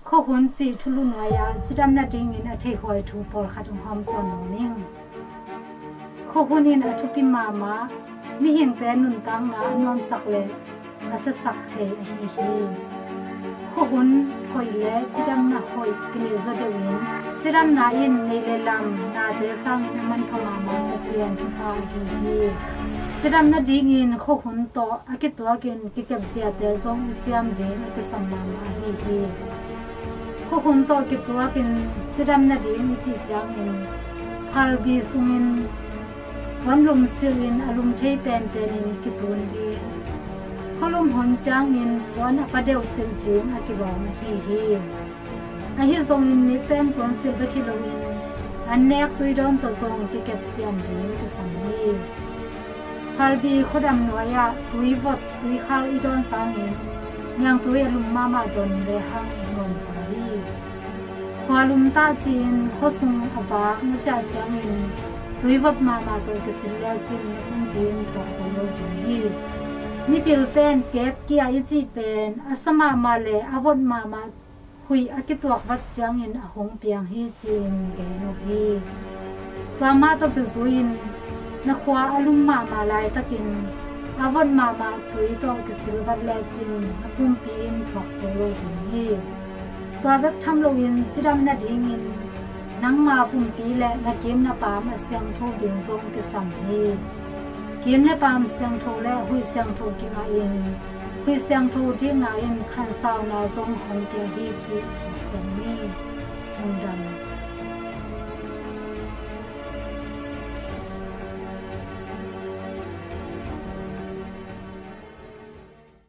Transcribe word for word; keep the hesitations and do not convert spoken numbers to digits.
โคหุนจีทุลุนวายาจิดำนาดิงินอเทหอยทูปอลขัดหอมสอนนิ่งโคหุนินอทุปิมามามีเหียงแต่นุนตังนาอนอมสักเลอาศัสักเทอฮีฮีโคหุนหอยเลจิดำนาหอยกินโซเดวินจิดำนาอินในเลลัมนาเดซังอินมันพมามาเซียนทุพาฮีฮีจิดำนาดิงินโคหุนโตอากิตัวกินกิเก็บเสียเตซงเสียมเดนกิสัมมามาฮีฮีโคหุนโตกิตัวกินจิดำนาดิงิจิจังอินพาลบีซุงินวันลมซิลินอารมณ์เทเป็นเป็นกิตุนดีขลมหอนจางอินวันอปเดวซิลจีนอากิบองฮีฮีอาฮิซงอินนิเต็มกวนซิลเบคิโลอินอันเนกตุยดอนตะซงกิเก็บเสียมดีกิสัมนีพาลบีขดำนวยะตุยวดตุยขาลอีดอนสังอินยังตุยอารมณ์มามาดอนเรหังนนสารีขวาลุมตาจีนขสุงอวากนจ่าจางอินตุยวัดมามาตัวกิสิลาจินคุณดีนถอดสโลจีนีนี่เป็นเต้นเก็บเกียร์จีเป็นอาสมามาเลอวัดมามาหุยอากิตัววัดจังอินอาหงเปียงฮีจินเกนอฮีตัวมาตัวกิซุยนนักขวาอลุมมามาลายตะกินอาวัดมามาตุยตัวกิสิลวัดเลจินอาพุ่มปีนถอดสโลจีนีตัวเวกทำลงอินจิรำนาดิงินนังมาปุ่มปีและนักเกมนับปามเสียงโทดินทรงกิสัมฮีเกมนับปามเสียงโทและหุยเสียงโทกิงาอินหุยเสียงโทที่งาอินขันสาวนาทรงหงเตียฮีจิจังนี้มุนดัน